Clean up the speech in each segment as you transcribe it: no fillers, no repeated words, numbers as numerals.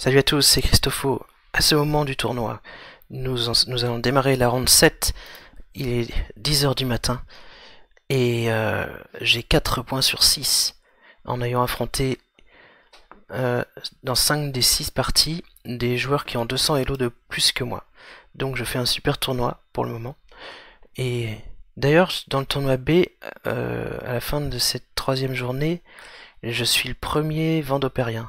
Salut à tous, c'est Christopho. À ce moment du tournoi, nous allons démarrer la ronde 7. Il est 10 heures du matin et j'ai 4 points sur 6 en ayant affronté dans 5 des 6 parties des joueurs qui ont 200 Elo de plus que moi. Donc je fais un super tournoi pour le moment. Et d'ailleurs, dans le tournoi B, à la fin de cette troisième journée, je suis le premier Vendopérien.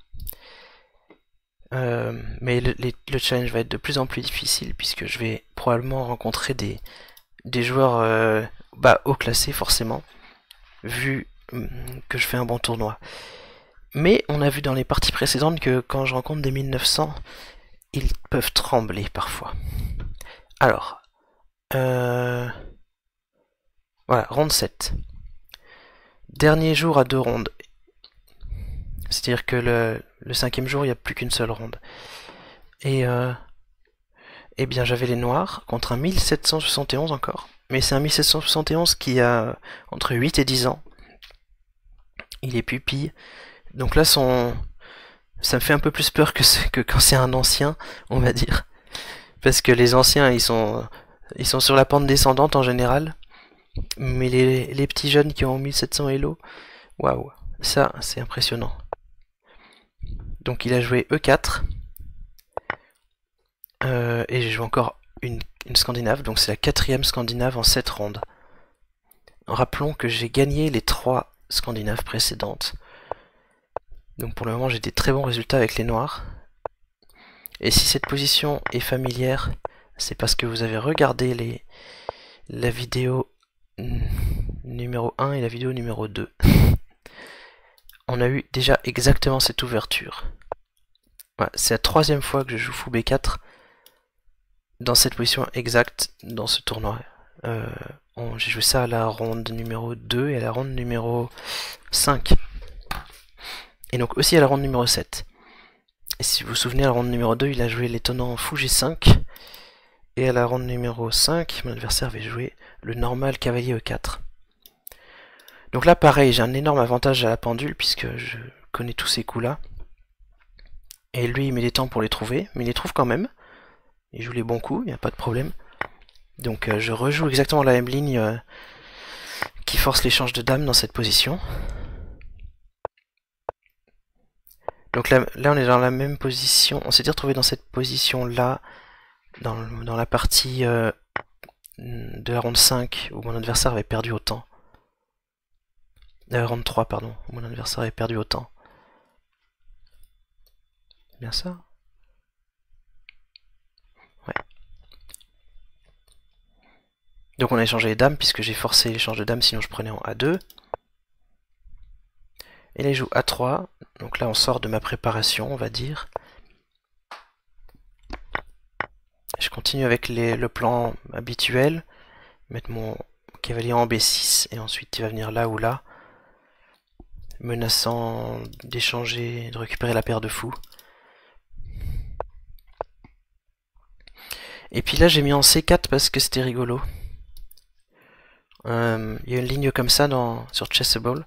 Mais le challenge va être de plus en plus difficile puisque je vais probablement rencontrer des joueurs haut classés forcément, vu que je fais un bon tournoi. Mais on a vu dans les parties précédentes que quand je rencontre des 1900, ils peuvent trembler parfois. Alors, voilà, ronde 7. Dernier jour à 2 rondes. C'est-à-dire que le cinquième jour, il n'y a plus qu'une seule ronde. Et eh bien, j'avais les noirs contre un 1771 encore. Mais c'est un 1771 qui a entre 8 et 10 ans. Il est pupille. Donc là, ça me fait un peu plus peur que quand c'est un ancien, on va dire. Parce que les anciens, ils sont sur la pente descendante en général. Mais les petits jeunes qui ont 1700 Elo, waouh, ça, c'est impressionnant. Donc il a joué E4. Et j'ai joué encore une Scandinave, donc c'est la 4e Scandinave en 7 rondes. Rappelons que j'ai gagné les 3 Scandinaves précédentes. Donc pour le moment j'ai des très bons résultats avec les noirs. Et si cette position est familière, c'est parce que vous avez regardé la vidéo numéro 1 et la vidéo numéro 2. On a eu déjà exactement cette ouverture. Voilà, c'est la 3e fois que je joue fou B4 dans cette position exacte dans ce tournoi. J'ai joué ça à la ronde numéro 2 et à la ronde numéro 5. Et donc aussi à la ronde numéro 7. Et si vous vous souvenez, à la ronde numéro 2, il a joué l'étonnant fou G5. Et à la ronde numéro 5, mon adversaire avait joué le normal cavalier E4. Donc là, pareil, j'ai un énorme avantage à la pendule, puisque je connais tous ces coups-là. Et lui, il met des temps pour les trouver, mais il les trouve quand même. Il joue les bons coups, il n'y a pas de problème. Donc je rejoue exactement la même ligne qui force l'échange de dames dans cette position. Donc là, on est dans la même position. On s'était retrouvé dans cette position-là, dans la partie de la ronde 5, où mon adversaire avait perdu autant. Ronde 3, pardon, où mon adversaire avait perdu autant. C'est bien ça? Ouais. Donc on a échangé les dames, puisque j'ai forcé l'échange de dames, sinon je prenais en A2. Et là il joue A3, donc là on sort de ma préparation, on va dire. Je continue avec le plan habituel, mettre mon cavalier en B6, et ensuite il va venir là ou là, menaçant d'échanger, de récupérer la paire de fous. Et puis là j'ai mis en C4 parce que c'était rigolo. Il y a une ligne comme ça sur Chessable.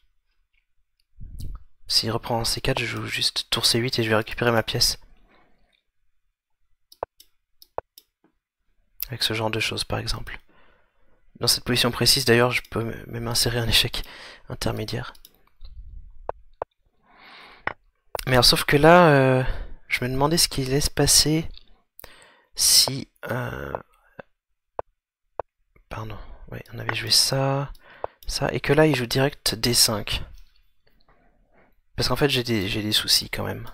S'il reprend en C4, je joue juste tour C8 et je vais récupérer ma pièce. Avec ce genre de choses par exemple. Dans cette position précise d'ailleurs, je peux même insérer un échec intermédiaire. Mais alors sauf que là, je me demandais ce qui allait se passer si... Pardon, ouais, on avait joué ça, et que là il joue direct D5. Parce qu'en fait j'ai des soucis quand même.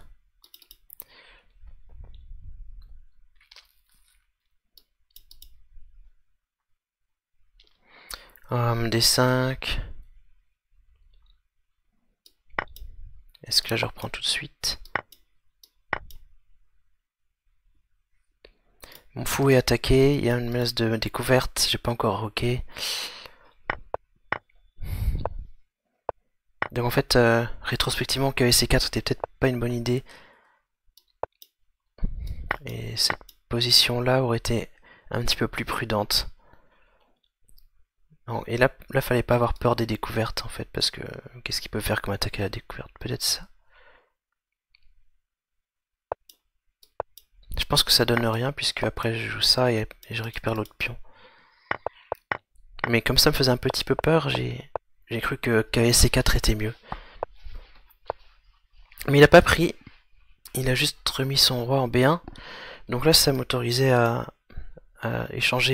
D5. Est-ce que là je reprends tout de suite? Mon fou est attaqué, il y a une menace de découverte, j'ai pas encore roqué. Donc en fait, rétrospectivement, que C4 était peut-être pas une bonne idée. Et cette position-là aurait été un petit peu plus prudente. Non, et là, fallait pas avoir peur des découvertes en fait, parce que qu'est-ce qu'il peut faire comme attaque à la découverte? Peut-être ça. pense que ça donne rien, puisque après je joue ça et je récupère l'autre pion. Mais comme ça me faisait un petit peu peur, j'ai cru que KSC4 était mieux. Mais il a pas pris, il a juste remis son roi en B1. Donc là ça m'autorisait à échanger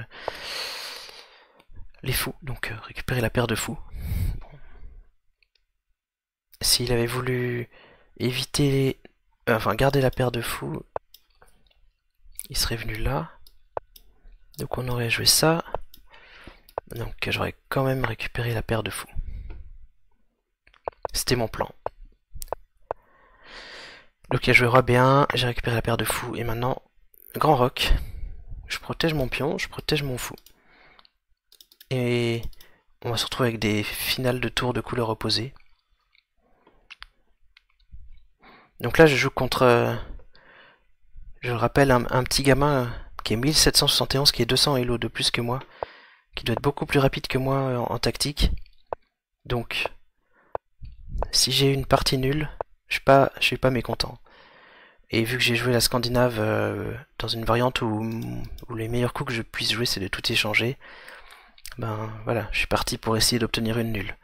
les fous, donc récupérer la paire de fous. Bon. S'il avait voulu éviter, enfin garder la paire de fous, il serait venu là. Donc on aurait joué ça. Donc j'aurais quand même récupéré la paire de fous. C'était mon plan. Donc il a joué roi B1, j'ai récupéré la paire de fous, et maintenant, grand roc. Je protège mon pion, je protège mon fou. Et on va se retrouver avec des finales de tour de couleur opposée. Donc là je joue contre, je le rappelle, un petit gamin qui est 1771, qui est 200 Elo de plus que moi, qui doit être beaucoup plus rapide que moi en tactique. Donc si j'ai une partie nulle, je suis pas mécontent. Et vu que j'ai joué la Scandinave dans une variante où les meilleurs coups que je puisse jouer c'est de tout échanger, ben voilà, je suis parti pour essayer d'obtenir une nulle.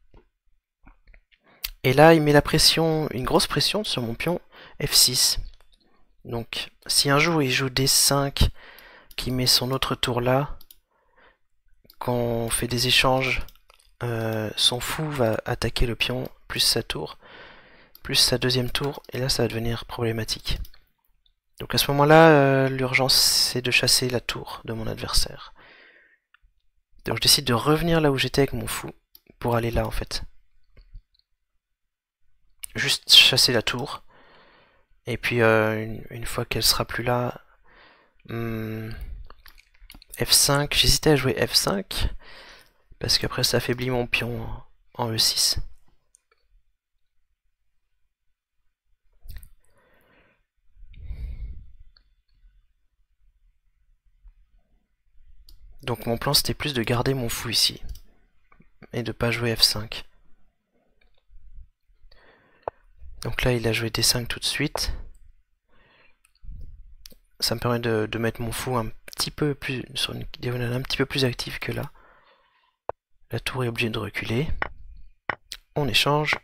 Et là il met la pression, une grosse pression sur mon pion F6. Donc si un jour il joue D5, qui met son autre tour là, quand on fait des échanges, son fou va attaquer le pion, plus sa tour, plus sa deuxième tour, et là ça va devenir problématique. Donc à ce moment-là, l'urgence c'est de chasser la tour de mon adversaire. Donc je décide de revenir là où j'étais avec mon fou, pour aller là en fait. Juste chasser la tour, et puis une fois qu'elle sera plus là, F5, j'hésitais à jouer F5, parce qu'après ça affaiblit mon pion en E6. Donc mon plan c'était plus de garder mon fou ici, et de pas jouer F5. Donc là il a joué D5 tout de suite. Ça me permet de mettre mon fou un petit peu plus sur une diagonale un petit peu plus active que là. La tour est obligée de reculer. On échange,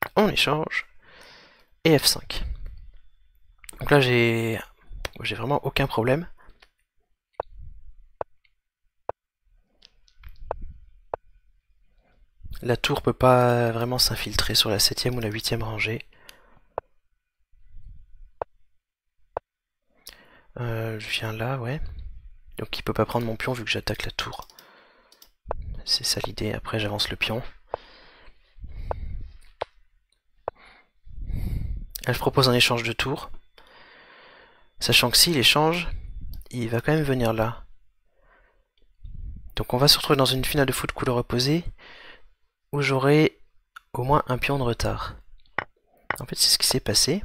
et F5. Donc là j'ai vraiment aucun problème. La tour peut pas vraiment s'infiltrer sur la 7ème ou la 8ème rangée. Je viens là, ouais. Donc il peut pas prendre mon pion vu que j'attaque la tour. C'est ça l'idée, après j'avance le pion. Là je propose un échange de tour. Sachant que s'il échange, il va quand même venir là. Donc on va se retrouver dans une finale de foot couleur opposée, où j'aurai au moins un pion de retard. En fait c'est ce qui s'est passé.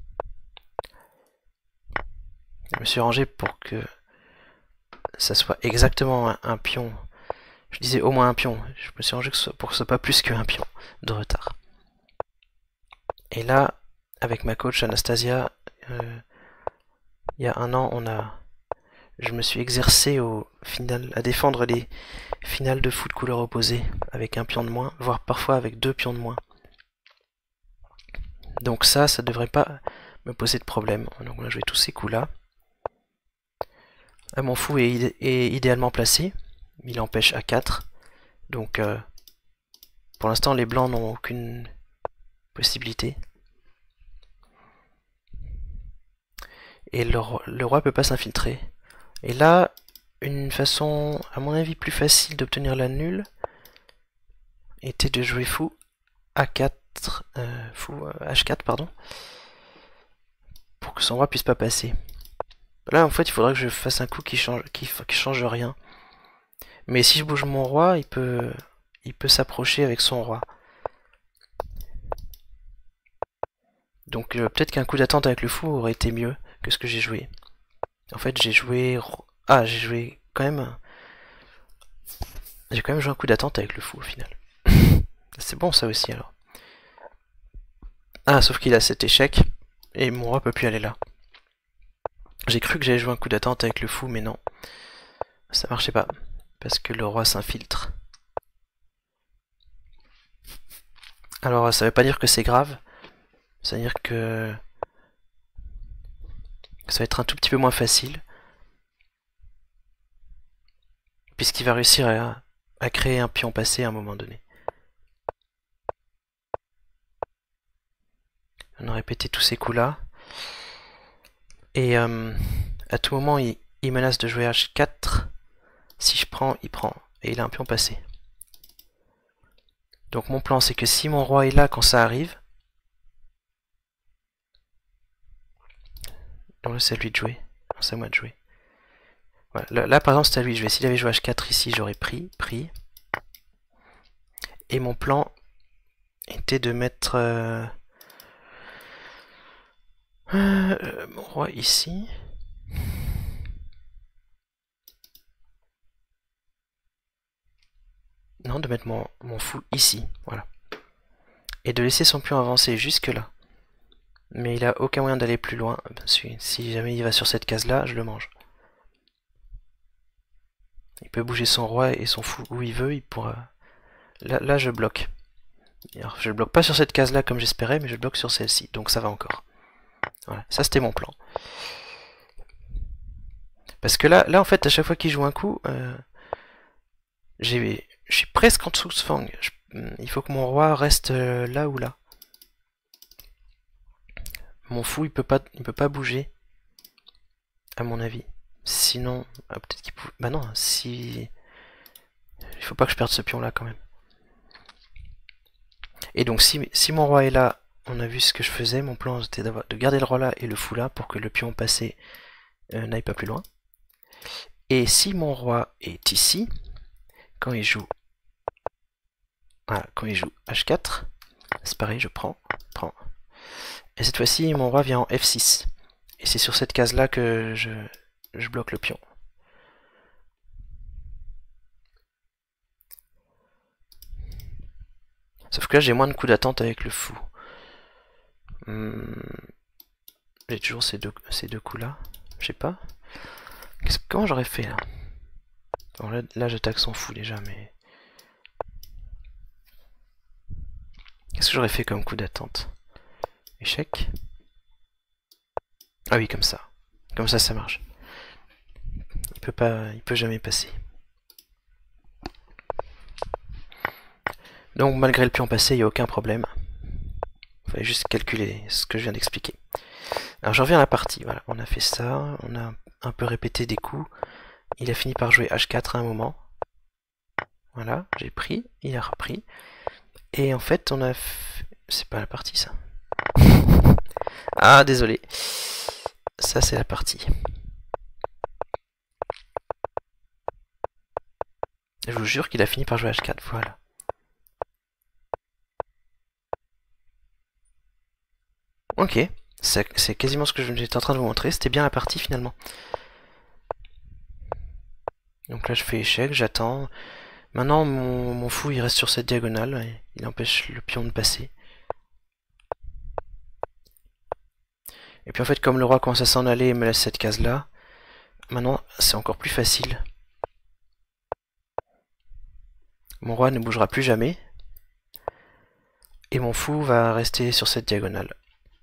Je me suis rangé pour que ça soit exactement un pion. Je disais au moins un pion. Je me suis rangé pour que ce soit pas plus qu'un pion de retard. Et là, avec ma coach Anastasia, il y a un an, je me suis exercé à défendre les finales de foot couleur opposée avec un pion de moins, voire parfois avec 2 pions de moins. Donc ça devrait pas me poser de problème. Donc on a joué tous ces coups là. Mon fou est idéalement placé, il empêche A4, donc pour l'instant les blancs n'ont aucune possibilité. Et le roi peut pas s'infiltrer. Et là, une façon, à mon avis, plus facile d'obtenir la nulle était de jouer fou A4, fou H4, pardon, pour que son roi puisse pas passer. Là, en fait, il faudrait que je fasse un coup qui change rien. Mais si je bouge mon roi, il peut s'approcher avec son roi. Donc peut-être qu'un coup d'attente avec le fou aurait été mieux que ce que j'ai joué. En fait, j'ai joué quand même... J'ai quand même joué un coup d'attente avec le fou au final. C'est bon ça aussi alors. Ah, sauf qu'il a cet échec, et mon roi peut plus aller là. J'ai cru que j'allais jouer un coup d'attente avec le fou, mais non. Ça marchait pas. Parce que le roi s'infiltre. Alors ça veut pas dire que c'est grave. Ça veut dire que ça va être un tout petit peu moins facile. Puisqu'il va réussir à créer un pion passé à un moment donné. On a répété tous ces coups là. Et à tout moment il menace de jouer H4. Si je prends, il prend. Et il a un pion passé. Donc mon plan c'est que si mon roi est là quand ça arrive, donc là c'est à lui de jouer. C'est à moi de jouer. Voilà. Là par exemple c'est à lui de jouer. S'il avait joué H4 ici, j'aurais pris. Et mon plan était de mettre mon roi ici. Non, de mettre mon fou ici. Voilà. Et de laisser son pion avancer jusque là. Mais il a aucun moyen d'aller plus loin. Si jamais il va sur cette case là, je le mange. Il peut bouger son roi et son fou où il veut, il pourra... Là je bloque. Alors, je ne bloque pas sur cette case là comme j'espérais, mais je bloque sur celle-ci, donc ça va encore. Voilà, ça c'était mon plan. Parce que là en fait, à chaque fois qu'il joue un coup, je suis presque en dessous de Fang. Il faut que mon roi reste là ou là. Mon fou, il peut pas bouger, à mon avis. Sinon, peut-être qu'il peut... Bah non, si... Il faut pas que je perde ce pion là quand même. Et donc si mon roi est là, on a vu ce que je faisais. Mon plan c'était de garder le roi là et le fou là pour que le pion passé n'aille pas plus loin. Et si mon roi est ici, quand il joue... Voilà, quand il joue H4, c'est pareil, je prends. Et cette fois-ci, mon roi vient en F6. Et c'est sur cette case là que je bloque le pion. Sauf que là, j'ai moins de coups d'attente avec le fou. J'ai toujours ces deux coups-là. Je sais pas. Comment j'aurais fait là? Bon, là j'attaque son fou déjà, mais... Qu'est-ce que j'aurais fait comme coup d'attente? Échec? Ah oui, comme ça. Comme ça marche. Il peut jamais passer. Donc malgré le pion passé, il n'y a aucun problème. Il fallait juste calculer ce que je viens d'expliquer. Alors je reviens à la partie. Voilà, on a fait ça, on a un peu répété des coups. Il a fini par jouer H4 à un moment. Voilà, j'ai pris, il a repris. Et en fait, on a... C'est pas la partie, ça. Ah, désolé. Ça, c'est la partie. Je vous jure qu'il a fini par jouer H4, voilà. Ok, c'est quasiment ce que j'étais en train de vous montrer. C'était bien la partie, finalement. Donc là, je fais échec, j'attends. Maintenant, mon fou, il reste sur cette diagonale. Et il empêche le pion de passer. Et puis en fait, comme le roi commence à s'en aller et me laisse cette case-là, maintenant, c'est encore plus facile. Mon roi ne bougera plus jamais. Et mon fou va rester sur cette diagonale.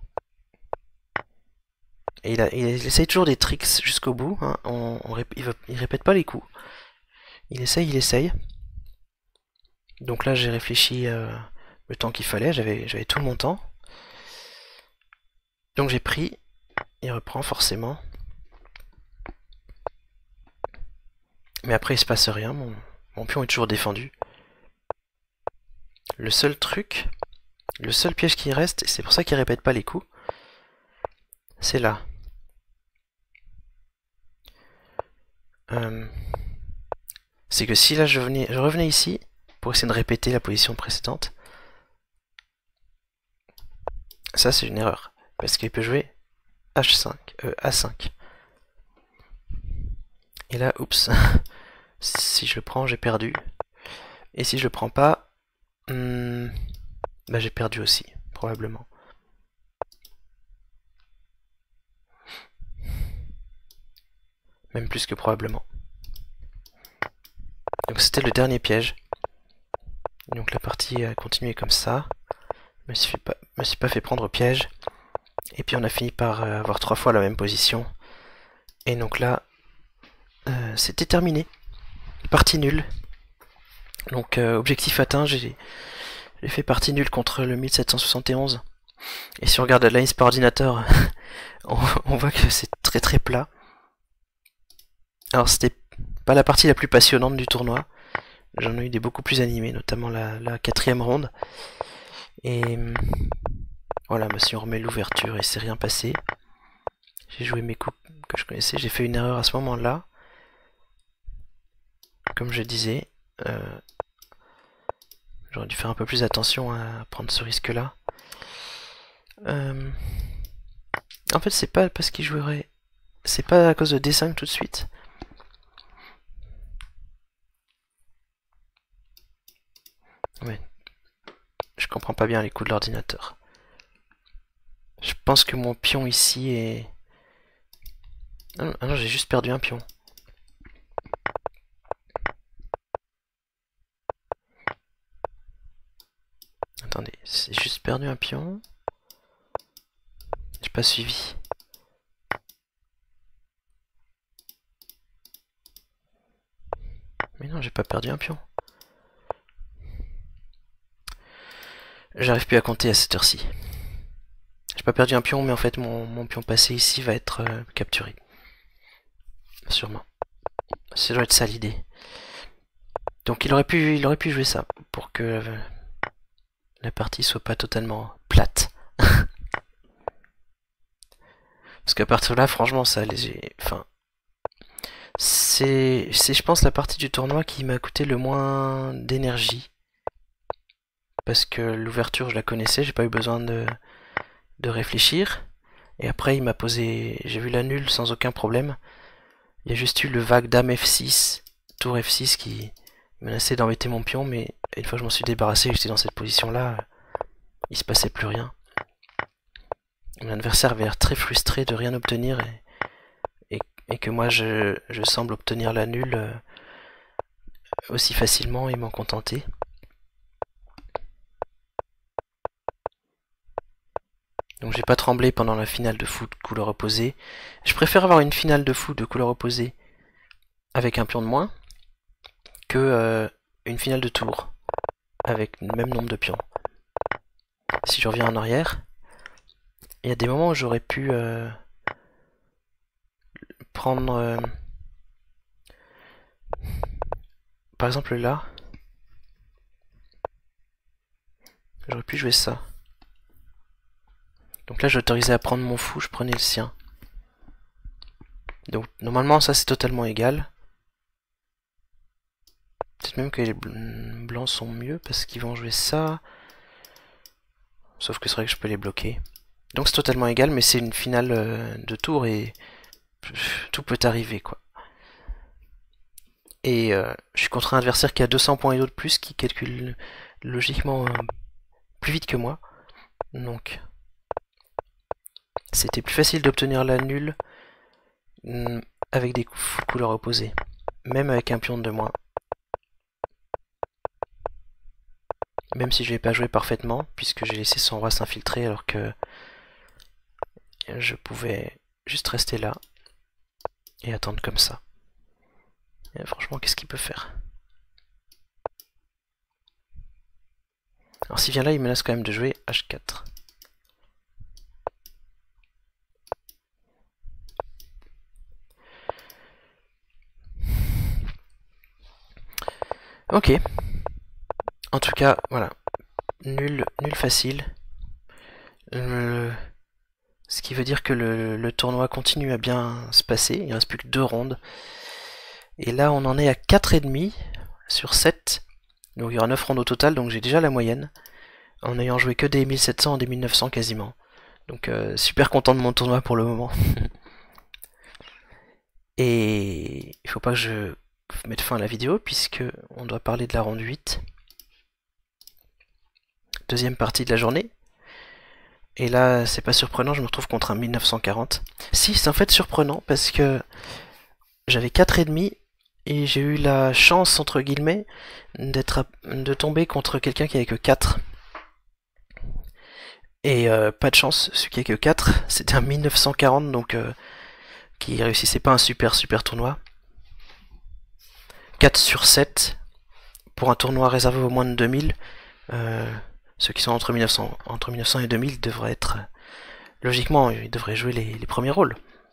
Et il essaye toujours des tricks jusqu'au bout. Hein. Il répète pas les coups. Il essaye. Donc là, j'ai réfléchi le temps qu'il fallait. J'avais tout mon temps. Donc j'ai pris. Il reprend forcément. Mais après, il se passe rien. Mon pion est toujours défendu. Le seul piège qui reste, et c'est pour ça qu'il répète pas les coups, c'est là. C'est que si là je revenais ici pour essayer de répéter la position précédente, ça c'est une erreur parce qu'il peut jouer H5, A5. Et là, oups, si je le prends, j'ai perdu. Et si je le prends pas, bah j'ai perdu aussi, probablement. même plus que probablement. Donc c'était le dernier piège. Donc la partie a continué comme ça. Je me suis pas fait prendre au piège. Et puis on a fini par avoir 3 fois la même position. Et donc là, c'était terminé. Partie nulle. Donc objectif atteint, j'ai fait partie nulle contre le 1771. Et si on regarde la liste par ordinateur, on voit que c'est très très plat. Alors c'était pas la partie la plus passionnante du tournoi. J'en ai eu des beaucoup plus animées, notamment la quatrième ronde. Et voilà, si on remet l'ouverture, il s'est rien passé. J'ai joué mes coups que je connaissais. J'ai fait une erreur à ce moment-là. Comme je disais, j'aurais dû faire un peu plus attention à prendre ce risque-là. En fait, c'est pas parce qu'il jouerait... C'est pas à cause de D5 tout de suite. Ouais. Je comprends pas bien les coups de l'ordinateur. Je pense que mon pion ici est... Ah non, j'ai juste perdu un pion. Attendez, j'ai juste perdu un pion. J'ai pas suivi. Mais non, j'ai pas perdu un pion. J'arrive plus à compter à cette heure-ci. J'ai pas perdu un pion, mais en fait mon pion passé ici va être capturé. Sûrement. Ça doit être ça l'idée. Donc il aurait pu jouer ça pour que la partie soit pas totalement plate. Parce qu'à partir de là, franchement, ça les... Enfin... C'est, je pense, la partie du tournoi qui m'a coûté le moins d'énergie. Parce que l'ouverture, je la connaissais, j'ai pas eu besoin de réfléchir. Et après, il m'a posé... J'ai vu la nulle sans aucun problème. Il y a juste eu le vague dame F6, tour F6 qui menaçait d'embêter mon pion, mais une fois que je m'en suis débarrassé, j'étais dans cette position-là, il se passait plus rien. Mon adversaire avait l'air très frustré de rien obtenir et que moi je semble obtenir la nulle aussi facilement et m'en contenter. Donc j'ai pas tremblé pendant la finale de foot couleur opposée. Je préfère avoir une finale de foot de couleur opposée avec un pion de moins que une finale de tour avec le même nombre de pions. Si je reviens en arrière, il y a des moments où j'aurais pu prendre par exemple là, j'aurais pu jouer ça. Donc là j'autorisais à prendre mon fou, je prenais le sien. Donc normalement ça c'est totalement égal. Peut-être même que les blancs sont mieux parce qu'ils vont jouer ça. Sauf que c'est vrai que je peux les bloquer. Donc c'est totalement égal, mais c'est une finale de tour et tout peut arriver quoi. Et je suis contre un adversaire qui a 200 points et d'autres plus, qui calcule logiquement plus vite que moi. Donc c'était plus facile d'obtenir la nulle avec des couleurs opposées. Même avec un pion de moins. Même si je vais pas jouer parfaitement, puisque j'ai laissé son roi s'infiltrer alors que je pouvais juste rester là et attendre comme ça. Et franchement, qu'est-ce qu'il peut faire? Alors s'il vient là, il menace quand même de jouer H4. Ok. En tout cas, voilà. Nul facile. Ce qui veut dire que le tournoi continue à bien se passer. Il ne reste plus que 2 rondes. Et là, on en est à 4,5 sur 7. Donc il y aura 9 rondes au total, donc j'ai déjà la moyenne. En ayant joué que des 1700 et des 1900 quasiment. Donc super content de mon tournoi pour le moment. Et il faut pas que je mette fin à la vidéo, puisque on doit parler de la ronde 8. Deuxième partie de la journée. Et là, c'est pas surprenant, je me retrouve contre un 1940. Si, c'est en fait surprenant, parce que j'avais 4,5 et j'ai eu la chance, entre guillemets, de tomber contre quelqu'un qui avait que 4. Et pas de chance, celui qui avait que 4, c'était un 1940, donc qui réussissait pas un super tournoi. 4 sur 7, pour un tournoi réservé aux moins de 2000, ceux qui sont entre 1900 et 2000 devraient être... logiquement, ils devraient jouer les premiers rôles.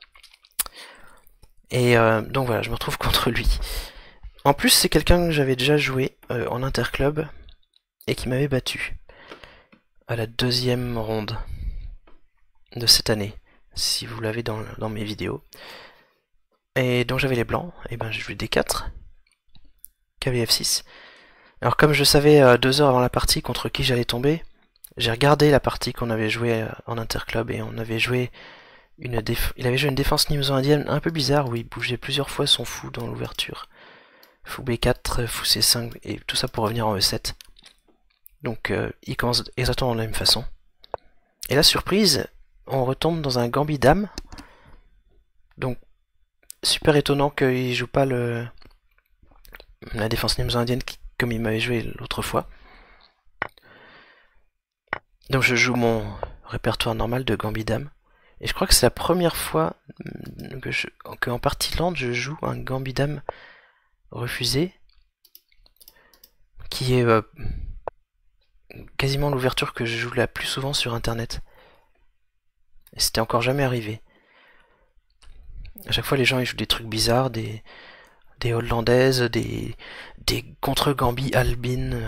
Et donc voilà, je me retrouve contre lui. En plus, c'est quelqu'un que j'avais déjà joué en interclub et qui m'avait battu à la 2e ronde de cette année, si vous l'avez dans mes vidéos. Et donc j'avais les blancs, et ben j'ai joué D4, cavalier F6. Alors comme je savais 2 heures avant la partie contre qui j'allais tomber, j'ai regardé la partie qu'on avait jouée en interclub et on avait joué il avait joué une défense nimzo-indienne un peu bizarre où il bougeait plusieurs fois son fou dans l'ouverture. Fou B4, fou C5 et tout ça pour revenir en E7. Donc il commence exactement de la même façon. Et la surprise, on retombe dans un gambit dame. Donc super étonnant qu'il joue pas la défense nimzo-indienne comme il m'avait joué l'autre fois. Donc je joue mon répertoire normal de gambit dame. Et je crois que c'est la première fois qu'en partie lente je joue un gambit dame refusé, qui est quasiment l'ouverture que je joue la plus souvent sur internet. Et c'était encore jamais arrivé. À chaque fois les gens ils jouent des trucs bizarres, des hollandaises, des contre-gambis albines,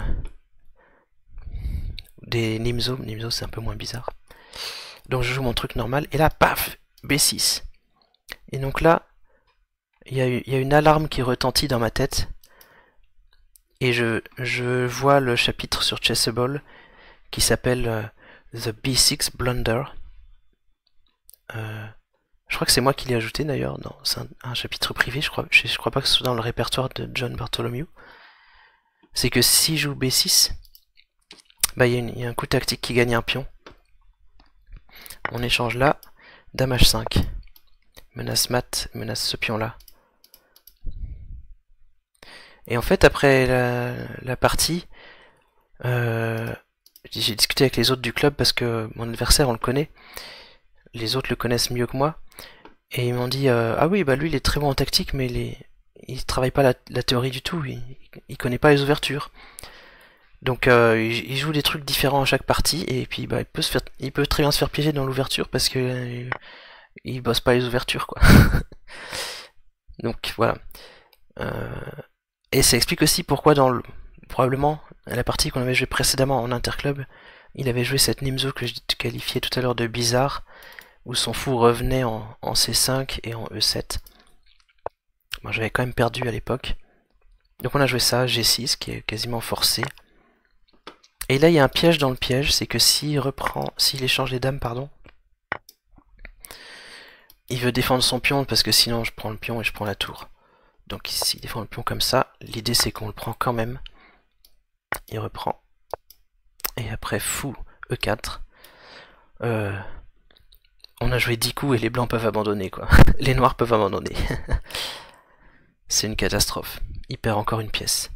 des nimzo c'est un peu moins bizarre. Donc je joue mon truc normal, et là, paf, B6. Et donc là, il y a une alarme qui retentit dans ma tête, et je vois le chapitre sur Chessable qui s'appelle The B6 Blunder. Je crois que c'est moi qui l'ai ajouté d'ailleurs, c'est un chapitre privé, je crois pas que ce soit dans le répertoire de John Bartholomew. C'est que si je joue B6, bah il y a un coup tactique qui gagne un pion. On échange là, dame H5. Menace mat, menace ce pion là. Et en fait, après la partie, j'ai discuté avec les autres du club parce que mon adversaire, on le connaît. Les autres le connaissent mieux que moi. Et ils m'ont dit, ah oui, bah lui il est très bon en tactique, mais il travaille pas la théorie du tout. Il connaît pas les ouvertures. Donc il joue des trucs différents à chaque partie et puis bah, il peut très bien se faire piéger dans l'ouverture parce que il bosse pas les ouvertures quoi. Donc voilà. Et ça explique aussi pourquoi probablement la partie qu'on avait jouée précédemment en interclub, il avait joué cette nimzo que je qualifiais tout à l'heure de bizarre, où son fou revenait en C5 et en E7. Bon, j'avais quand même perdu à l'époque. Donc on a joué ça, G6 qui est quasiment forcé. Et là il y a un piège dans le piège, c'est que s'il échange les dames, pardon, il veut défendre son pion parce que sinon je prends le pion et je prends la tour. Donc s'il défend le pion comme ça, l'idée c'est qu'on le prend quand même. Il reprend. Et après fou E4. On a joué 10 coups et les blancs peuvent abandonner quoi. Les noirs peuvent abandonner. C'est une catastrophe. Il perd encore une pièce.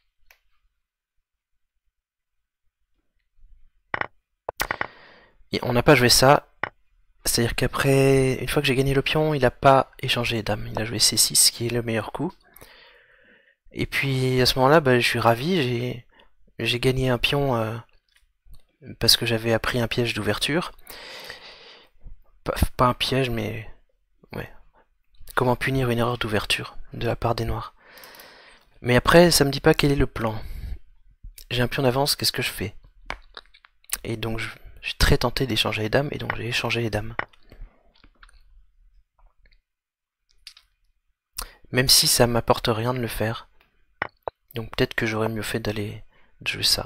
Et on n'a pas joué ça. C'est-à-dire qu'après, une fois que j'ai gagné le pion, il n'a pas échangé les dames. Il a joué C6 qui est le meilleur coup. Et puis à ce moment-là, bah, je suis ravi. J'ai gagné un pion parce que j'avais appris un piège d'ouverture. Pas un piège, mais ouais. Comment punir une erreur d'ouverture de la part des noirs. Mais après, ça me dit pas quel est le plan. J'ai un pion d'avance, qu'est-ce que je fais? Et donc je suis très tenté d'échanger les dames, et donc j'ai échangé les dames. Même si ça m'apporte rien de le faire. Donc peut-être que j'aurais mieux fait de jouer ça.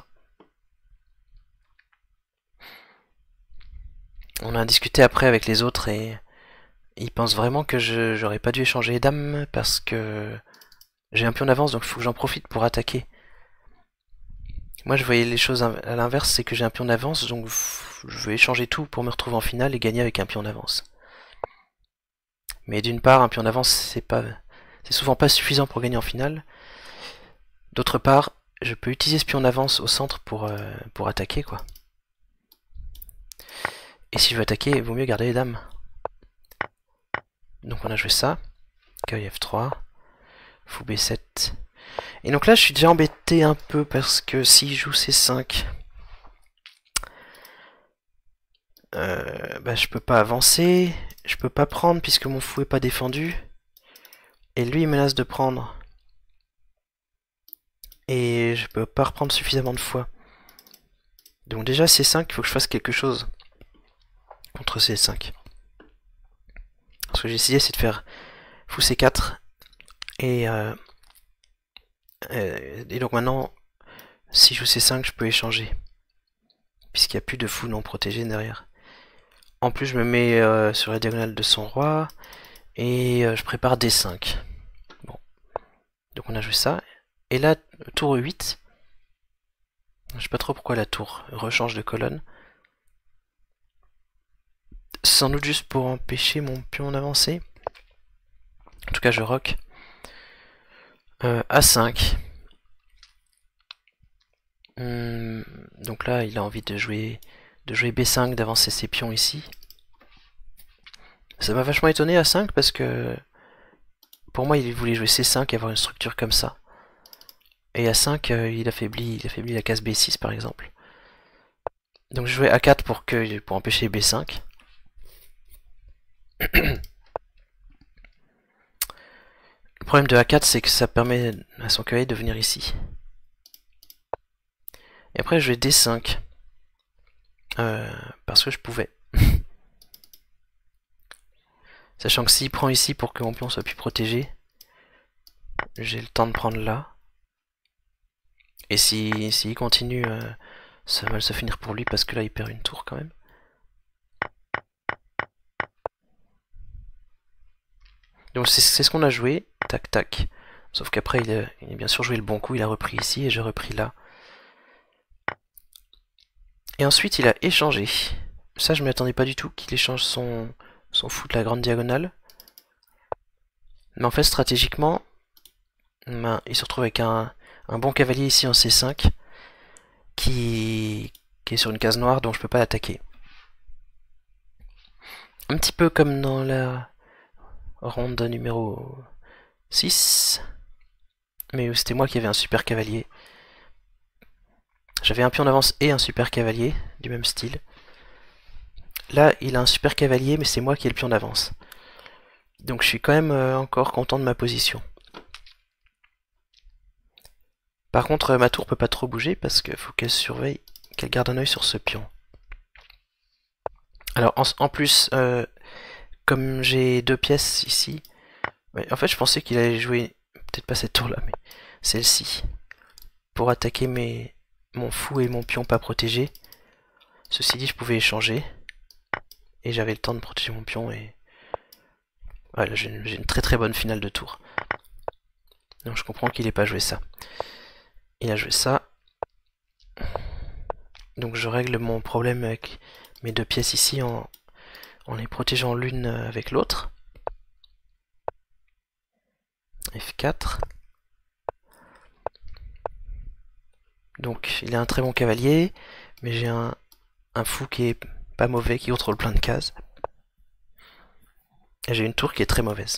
On a discuté après avec les autres et ils pensent vraiment que j'aurais pas dû échanger les dames parce que j'ai un pion d'avance, donc il faut que j'en profite pour attaquer. Moi je voyais les choses à l'inverse, c'est que j'ai un pion d'avance, donc je veux échanger tout pour me retrouver en finale et gagner avec un pion d'avance. Mais d'une part, un pion d'avance, c'est souvent pas suffisant pour gagner en finale. D'autre part, je peux utiliser ce pion d'avance au centre pour attaquer, quoi. Et si je veux attaquer, il vaut mieux garder les dames. Donc on a joué ça. Cueil F3. Fou B7. Et donc là, je suis déjà embêté un peu parce que s'il joue C5, bah, je peux pas avancer. Je peux pas prendre puisque mon fou est pas défendu. Et lui, il menace de prendre. Et je peux pas reprendre suffisamment de fois. Donc déjà C5, il faut que je fasse quelque chose contre C5. Ce que j'ai décidé, c'est de faire fou C4. Et donc maintenant, si je joue C5, je peux échanger. Puisqu'il n'y a plus de fou non protégé derrière. En plus, je me mets sur la diagonale de son roi. Et je prépare D5. Bon. Donc on a joué ça. Et là, tour 8. Je sais pas trop pourquoi la tour rechange de colonne. Sans doute juste pour empêcher mon pion d'avancer. En tout cas, je rock. A5. Donc là, il a envie de jouer B5, d'avancer ses pions ici. Ça m'a vachement étonné A5 parce que pour moi, il voulait jouer C5 et avoir une structure comme ça. Et A5, il affaiblit la case B6 par exemple. Donc je jouais A4 pour empêcher B5. Le problème de A4, c'est que ça permet à son cavalier de venir ici. Et après, je vais D5. Parce que je pouvais. Sachant que s'il prend ici pour que mon pion soit plus protégé, j'ai le temps de prendre là. Et s'il continue, ça va mal se finir pour lui parce que là, il perd une tour quand même. Donc c'est ce qu'on a joué, tac tac. Sauf qu'après il a bien sûr joué le bon coup, il a repris ici et j'ai repris là. Et ensuite il a échangé. Ça je ne m'y attendais pas du tout qu'il échange son fou de la grande diagonale. Mais en fait stratégiquement, ben, il se retrouve avec un bon cavalier ici en C5 qui est sur une case noire donc je peux pas l'attaquer. Un petit peu comme dans la ronde numéro 6, mais c'était moi qui avais un super cavalier. J'avais un pion d'avance et un super cavalier du même style. Là, il a un super cavalier, mais c'est moi qui ai le pion d'avance. Donc je suis quand même encore content de ma position. Par contre, ma tour peut pas trop bouger parce qu'il faut qu'elle surveille, qu'elle garde un œil sur ce pion. Alors en plus, comme j'ai deux pièces ici, ouais, en fait je pensais qu'il allait jouer, peut-être pas cette tour là, mais celle-ci, pour attaquer mon fou et mon pion pas protégé. Ceci dit, je pouvais échanger, et j'avais le temps de protéger mon pion, et voilà, j'ai une très très bonne finale de tour. Donc je comprends qu'il n'ait pas joué ça. Il a joué ça. Donc je règle mon problème avec mes deux pièces ici en les protégeant l'une avec l'autre. F4. Donc il a un très bon cavalier, mais j'ai un fou qui est pas mauvais, qui contrôle plein de cases. Et j'ai une tour qui est très mauvaise.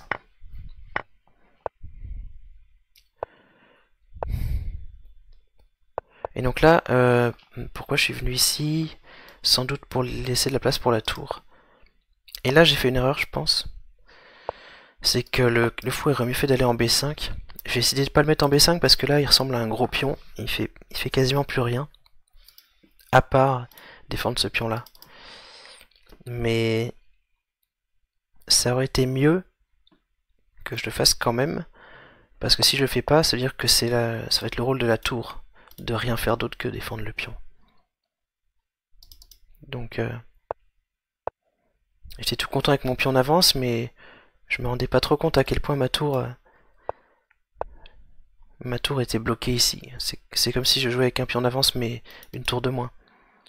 Et donc là, pourquoi je suis venu ici? Sans doute pour laisser de la place pour la tour. Et là j'ai fait une erreur je pense. C'est que le fou aurait mieux fait d'aller en B5. J'ai décidé de pas le mettre en B5 parce que là il ressemble à un gros pion. Il fait quasiment plus rien. À part défendre ce pion là. Mais ça aurait été mieux que je le fasse quand même. Parce que si je le fais pas, ça veut dire que ça va être le rôle de la tour. De rien faire d'autre que défendre le pion. Donc j'étais tout content avec mon pion d'avance, mais je me rendais pas trop compte à quel point ma tour était bloquée ici. C'est comme si je jouais avec un pion d'avance, mais une tour de moins.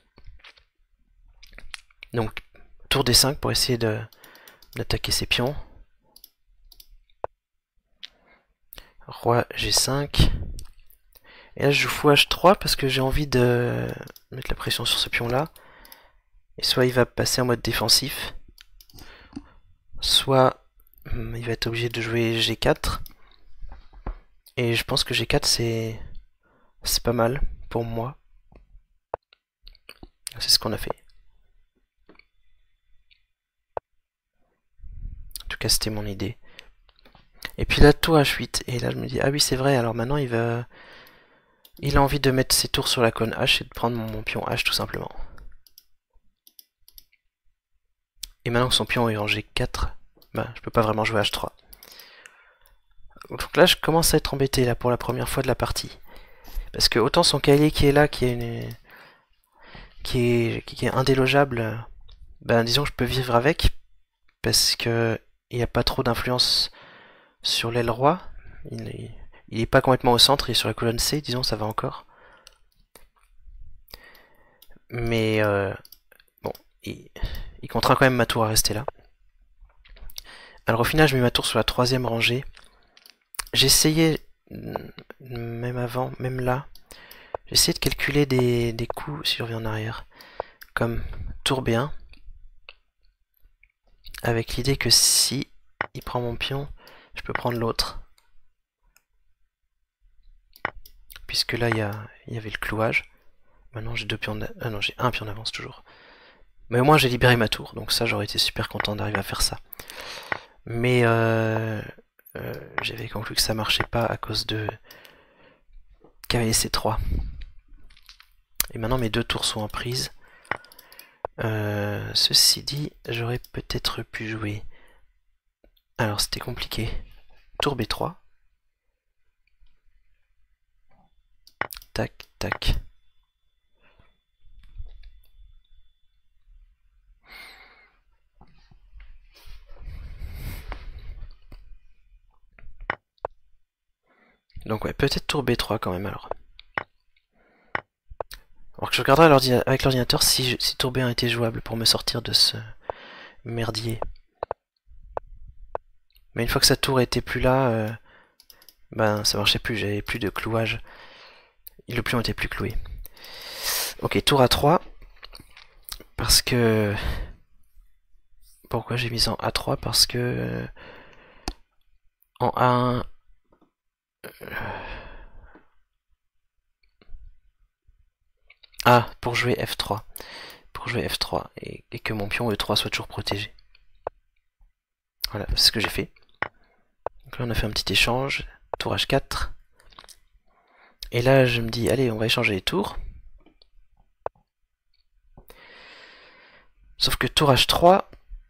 Donc tour D5 pour essayer d'attaquer ces pions. Roi G5. Et là je joue fou H3 parce que j'ai envie de mettre la pression sur ce pion là. Et soit il va passer en mode défensif, soit il va être obligé de jouer G4. Et je pense que G4 c'est pas mal pour moi. C'est ce qu'on a fait. En tout cas c'était mon idée. Et puis là tour H8. Et là je me dis ah oui c'est vrai, alors maintenant il a envie de mettre ses tours sur la colonne H et de prendre mon pion H tout simplement. Et maintenant que son pion est en G4, bah, je peux pas vraiment jouer H3. Donc là je commence à être embêté là pour la première fois de la partie. Parce que autant son cavalier qui est là, qui est indélogeable, ben disons que je peux vivre avec, parce que il n'y a pas trop d'influence sur l'aile roi. Il est pas complètement au centre, il est sur la colonne C, disons, ça va encore. Mais bon, il contraint quand même ma tour à rester là. Alors au final, je mets ma tour sur la 3e rangée. J'ai essayé, même avant, même là, j'ai essayé de calculer des coups si je reviens en arrière, comme tour B1, avec l'idée que si il prend mon pion, je peux prendre l'autre. Puisque là, il y avait le clouage. Maintenant, j'ai 2 pions ah non, j'ai un pion d'avance toujours. Mais au moins, j'ai libéré ma tour. Donc ça, j'aurais été super content d'arriver à faire ça. Mais j'avais conclu que ça marchait pas à cause de cavalier C3. Et maintenant, mes 2 tours sont en prise. Ceci dit, j'aurais peut-être pu jouer. Alors, c'était compliqué. Tour B3. Tac, tac. Donc ouais, peut-être tour B3 quand même alors. Alors que je regarderai avec l'ordinateur si tour B1 était jouable pour me sortir de ce merdier. Mais une fois que sa tour était plus là, ben ça marchait plus, j'avais plus de clouage. Le pion était plus cloué. Ok, tour A3. Parce que... Pourquoi j'ai mis en A3? Parce que... En A1... Ah, pour jouer F3. Pour jouer F3 et que mon pion E3 soit toujours protégé. Voilà, c'est ce que j'ai fait. Donc là on a fait un petit échange. Tour H4. Et là je me dis, allez, on va échanger les tours. Sauf que tour H3...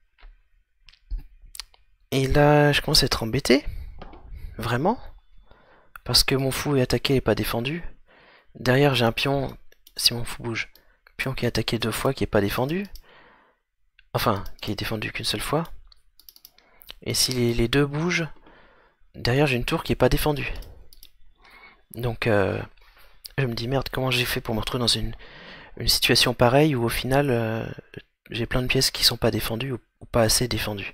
Et là, je commence à être embêté. Vraiment. Parce que mon fou est attaqué et pas défendu. Derrière, j'ai un pion, si mon fou bouge. Pion qui est attaqué 2 fois, qui est pas défendu. Enfin, qui est défendu qu'une seule fois. Et si les 2 bougent, derrière j'ai une tour qui est pas défendue. Donc, je me dis, merde, comment j'ai fait pour me retrouver dans une situation pareille où au final, j'ai plein de pièces qui sont pas défendues ou pas assez défendues.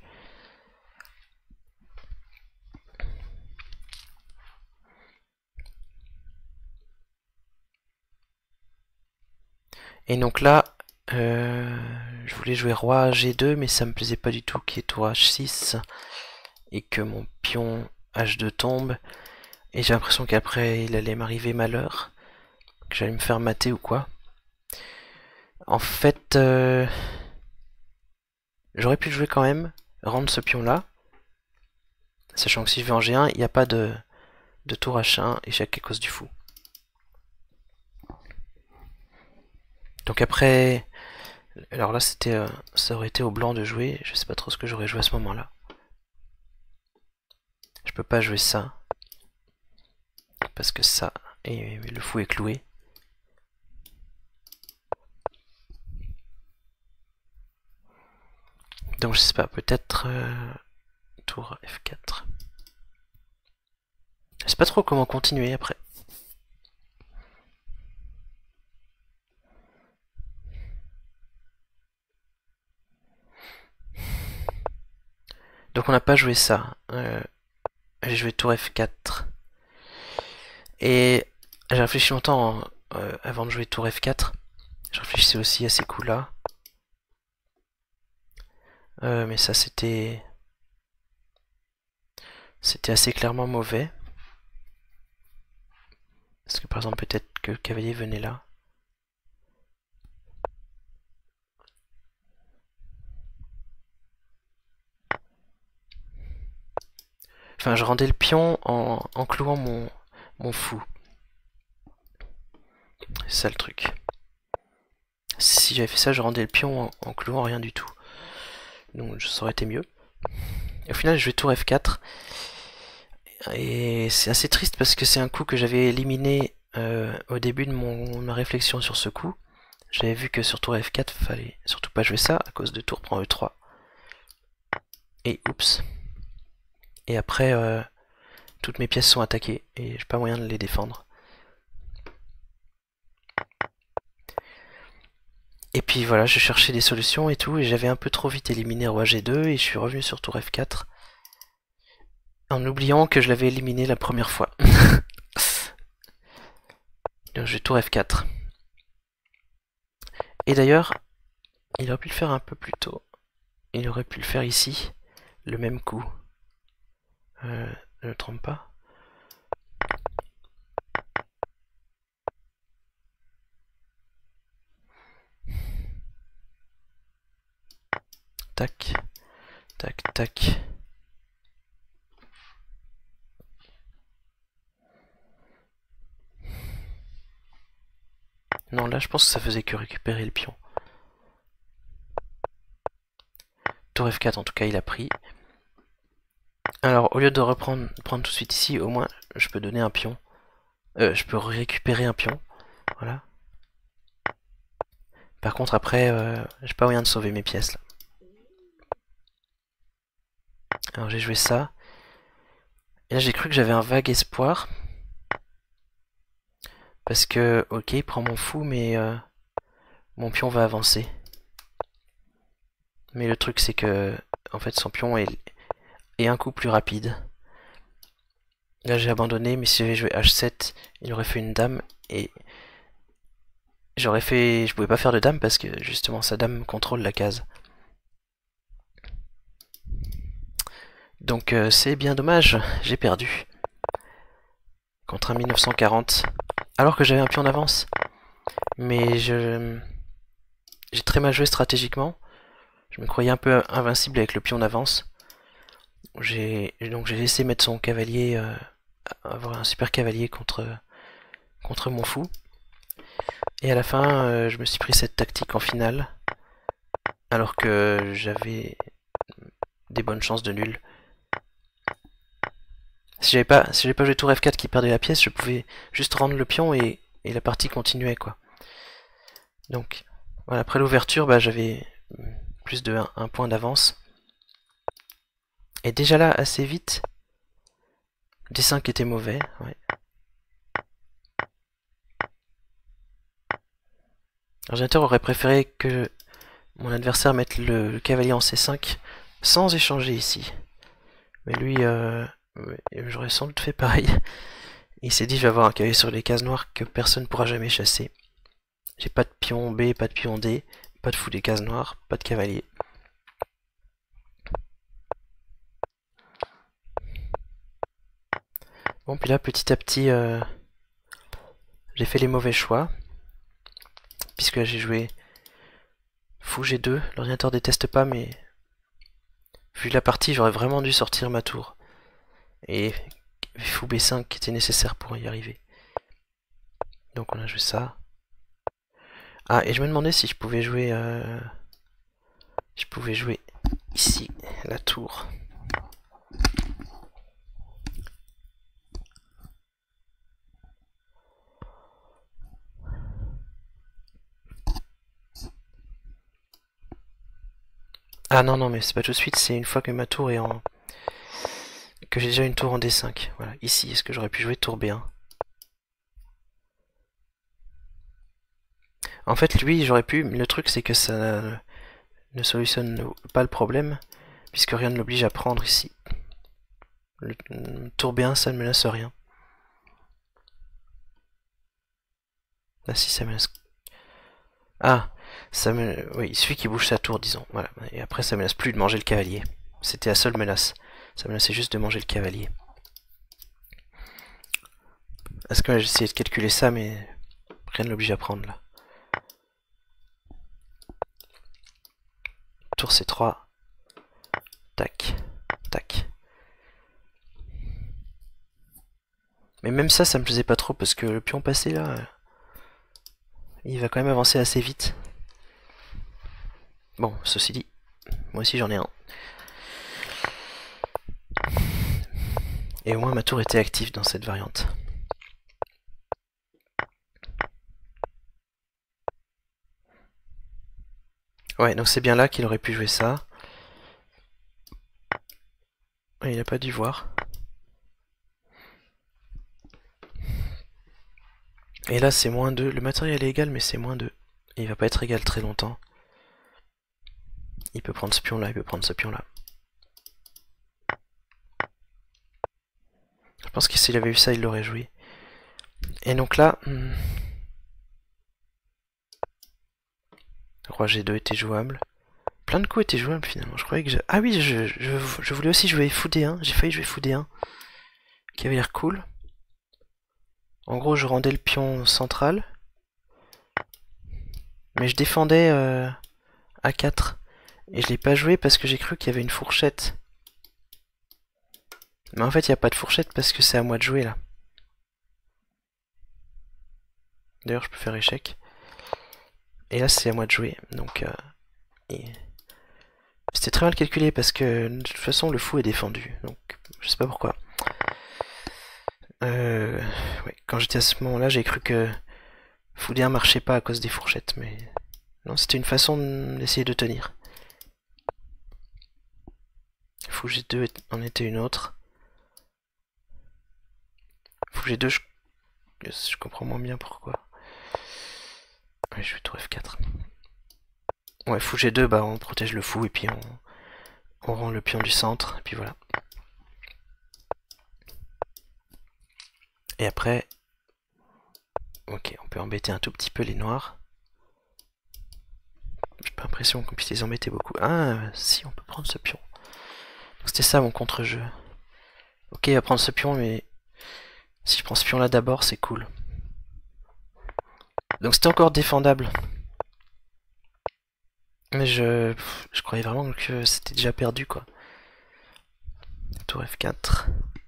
Et donc là, je voulais jouer roi G2, mais ça me plaisait pas du tout qu'il y ait tour H6 et que mon pion H2 tombe. Et j'ai l'impression qu'après il allait m'arriver malheur, que j'allais me faire mater ou quoi. En fait, j'aurais pu jouer quand même, rendre ce pion là, sachant que si je vais en G1, il n'y a pas de tour H1 et j'ai à cause du fou. Donc après, alors là c'était, ça aurait été au blanc de jouer, je sais pas trop ce que j'aurais joué à ce moment-là. Je peux pas jouer ça, parce que ça, et le fou est cloué. Donc je sais pas, peut-être tour F4. Je sais pas trop comment continuer après. Donc on n'a pas joué ça. J'ai joué tour F4. Et j'ai réfléchi longtemps avant de jouer tour F4. Je réfléchissais aussi à ces coups-là. Mais ça c'était assez clairement mauvais. Parce que par exemple peut-être que le cavalier venait là. Enfin, je rendais le pion en clouant mon fou. C'est ça le truc. Si j'avais fait ça, je rendais le pion en clouant rien du tout. Donc ça aurait été mieux. Et au final, je vais tour F4. Et c'est assez triste parce que c'est un coup que j'avais éliminé au début de ma réflexion sur ce coup. J'avais vu que sur tour F4, fallait surtout pas jouer ça à cause de tour prend E3. Et oups. Et après, toutes mes pièces sont attaquées et j'ai pas moyen de les défendre. Et puis voilà, je cherchais des solutions et tout, et j'avais un peu trop vite éliminé roi G2 et je suis revenu sur tour F4. En oubliant que je l'avais éliminé la première fois. Donc j'ai tour F4. Et d'ailleurs, il aurait pu le faire un peu plus tôt. Il aurait pu le faire ici, le même coup. Ne me trompe pas. Tac, tac, tac. Non, là je pense que ça faisait que récupérer le pion. Tour F4 en tout cas il a pris. Alors au lieu de prendre tout de suite ici, au moins je peux donner un pion. Je peux récupérer un pion. Voilà. Par contre après, j'ai pas moyen de sauver mes pièces là. Alors j'ai joué ça. Et là j'ai cru que j'avais un vague espoir. Parce que, ok, il prend mon fou, mais mon pion va avancer. Mais le truc c'est que, en fait, son pion est un coup plus rapide. Là j'ai abandonné, mais si j'avais joué H7, il aurait fait une dame et je pouvais pas faire de dame parce que justement sa dame contrôle la case. Donc c'est bien dommage, j'ai perdu. Contre un 1940. Alors que j'avais un pion d'avance. Mais j'ai très mal joué stratégiquement. Je me croyais un peu invincible avec le pion d'avance. Donc j'ai laissé mettre son cavalier, avoir un super cavalier contre mon fou. Et à la fin, je me suis pris cette tactique en finale. Alors que j'avais des bonnes chances de nul. Si j'avais pas joué tour F4 qui perdait la pièce, je pouvais juste rendre le pion et la partie continuait quoi. Donc voilà, après l'ouverture, bah, j'avais plus de 1 point d'avance. Et déjà là, assez vite, D5 était mauvais. Ouais. L'ordinateur aurait préféré que mon adversaire mette le cavalier en C5 sans échanger ici. Mais lui, j'aurais sans doute fait pareil. Il s'est dit, je vais avoir un cavalier sur les cases noires que personne ne pourra jamais chasser. J'ai pas de pion B, pas de pion D, pas de fou des cases noires, pas de cavalier. Bon, puis là, petit à petit, j'ai fait les mauvais choix. Puisque là, j'ai joué fou G2. L'ordinateur déteste pas, mais vu la partie, j'aurais vraiment dû sortir ma tour. Et fou B5 qui était nécessaire pour y arriver. Donc on a joué ça. Ah, et je me demandais si je pouvais jouer ici, la tour. Ah non, non, mais c'est pas tout de suite, c'est une fois que ma tour est en... que j'ai déjà une tour en D5. Voilà, ici, est-ce que j'aurais pu jouer tour B1? En fait, lui, j'aurais pu, mais le truc c'est que ça ne solutionne pas le problème, puisque rien ne l'oblige à prendre ici. Le tour B1, ça ne menace rien. Ah si, ça menace... Ah, oui, il suffit qu'il bouge sa tour, disons. Voilà. Et après, ça menace plus de manger le cavalier. C'était la seule menace. Ça menaçait juste de manger le cavalier. Est-ce que j'ai essayé de calculer ça, mais rien ne l'oblige à prendre, là. Tour C3. Tac. Tac. Mais même ça me plaisait pas trop, parce que le pion passé, là... il va quand même avancer assez vite. Bon, ceci dit, moi aussi j'en ai un. Et au moins ma tour était active dans cette variante. Ouais, donc c'est bien là qu'il aurait pu jouer ça. Et il a pas dû voir. Et là c'est moins 2. Le matériel est égal mais c'est moins 2. Et il va pas être égal très longtemps. Il peut prendre ce pion là, il peut prendre ce pion là. Je pense que s'il avait eu ça, il l'aurait joué. Et donc là... Roi G2 était jouable. Plein de coups étaient jouables finalement. Je croyais que ah oui, je voulais aussi jouer fou D1. J'ai failli jouer fou D1. Qui avait l'air cool. En gros, je rendais le pion central. Mais je défendais A4. Et je l'ai pas joué parce que j'ai cru qu'il y avait une fourchette. Mais en fait, il n'y a pas de fourchette parce que c'est à moi de jouer là. D'ailleurs, je peux faire échec. Et là, c'est à moi de jouer. Donc, c'était très mal calculé parce que de toute façon, le fou est défendu. Donc, je sais pas pourquoi. Ouais, quand j'étais à ce moment-là, j'ai cru que fou D1 marchait pas à cause des fourchettes. Mais non, c'était une façon d'essayer de tenir. Fou G2 en était une autre. Fou G2, je comprends moins bien pourquoi. Ouais, je vais tour F4. Ouais, fou G2, bah on protège le fou et puis on rend le pion du centre, et puis voilà. Et après, ok, on peut embêter un tout petit peu les noirs. J'ai pas l'impression qu'on puisse les embêter beaucoup. Ah, si, on peut prendre ce pion. C'était ça mon contre-jeu. Ok, il va prendre ce pion, mais si je prends ce pion là d'abord, c'est cool. Donc c'était encore défendable. Mais je croyais vraiment que c'était déjà perdu, quoi. Tour F4.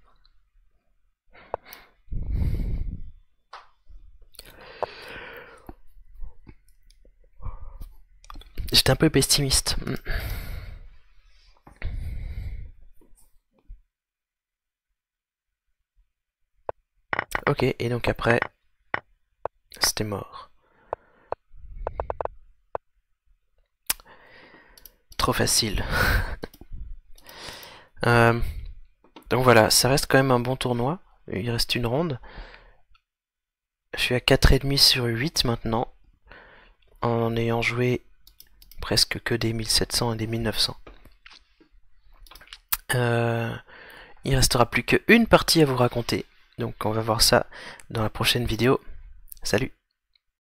J'étais un peu pessimiste. Ok, et donc après, c'était mort. Trop facile. Donc voilà, ça reste quand même un bon tournoi. Il reste une ronde. Je suis à 4,5 sur 8 maintenant. En ayant joué presque que des 1700 et des 1900. Il restera plus qu'une partie à vous raconter. Donc on va voir ça dans la prochaine vidéo. Salut!